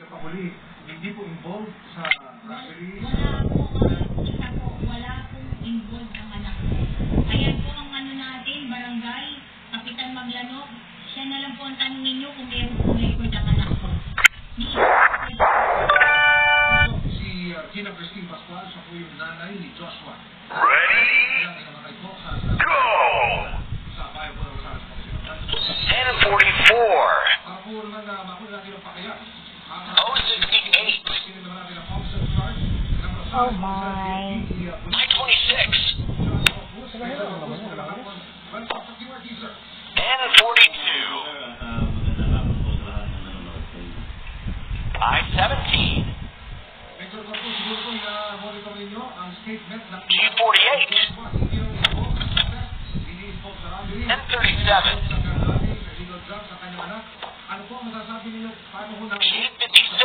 nagpahuli, hindi po involved sa robbery? Wala pong involved ang anak ko. Ayan po ang ano natin, barangay, Kapitan Maglanok. Siya na lang po ang tanongin nyo kung meron po record ang anak ko. Si Gina Christine Pascual, siya po yung nanay ni Joshua. Ready? Go! 10:44. 068. Oh my. 9:26. And 42. I-17. G48. And 37. G56.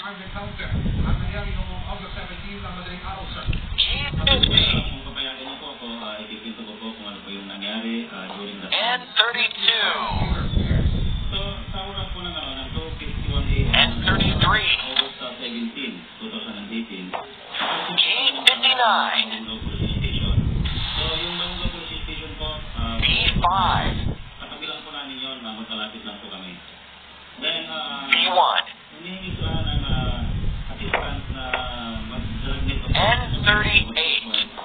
G50. And 32. And 33. G59. B5. B1. And 38.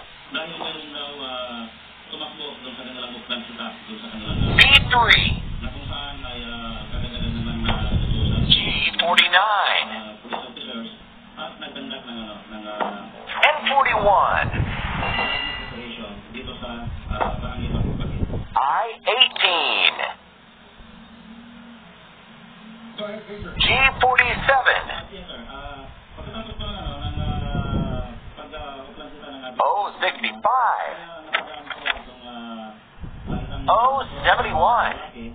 B3. G49. And 41. I-18. G47. O65. O71.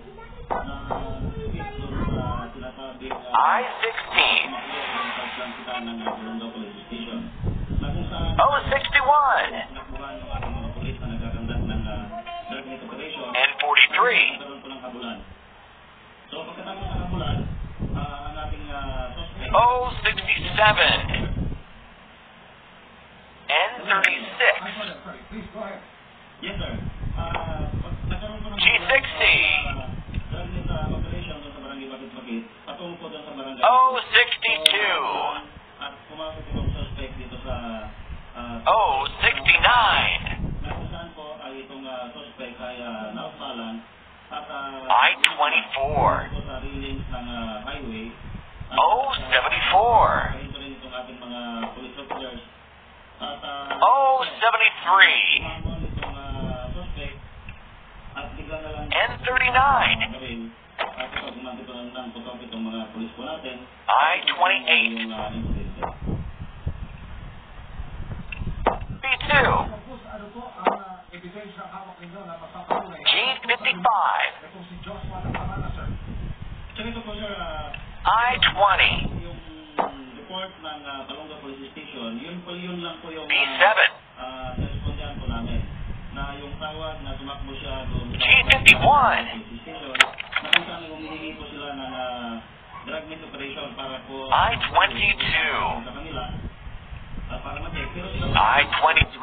I-16. O61. And 43. O67. And 36. G60. O62. O69. I-24. O74. O73. And 39. I-28. B2. G55. I-20. B7. G51. I-22. I-23.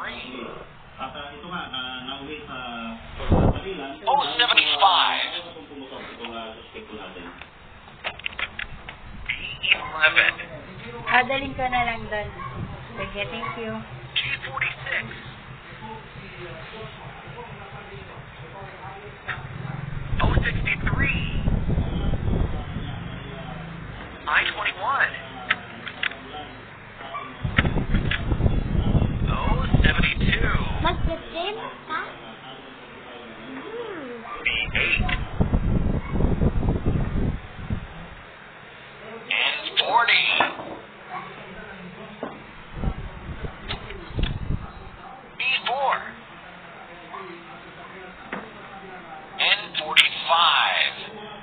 O75. B11. Dalhin ko na lang doon. Sige, thank you. G46. O63. I-21. O72. Mag-15 ha? B8. And 40. B4. And 45.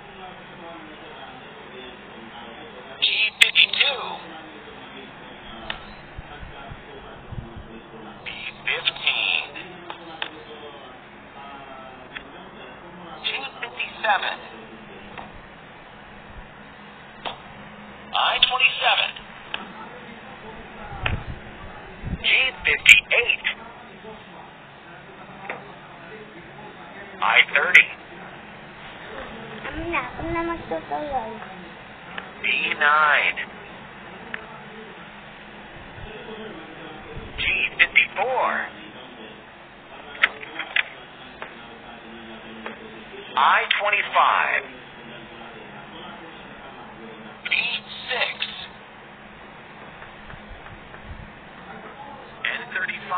G52. B15. G57. I-26. G58. I-30. Ako na magtutuloy. D9. G54. I-25. B6. N35.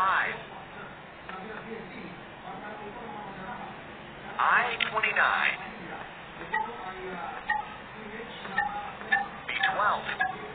I-29. B12.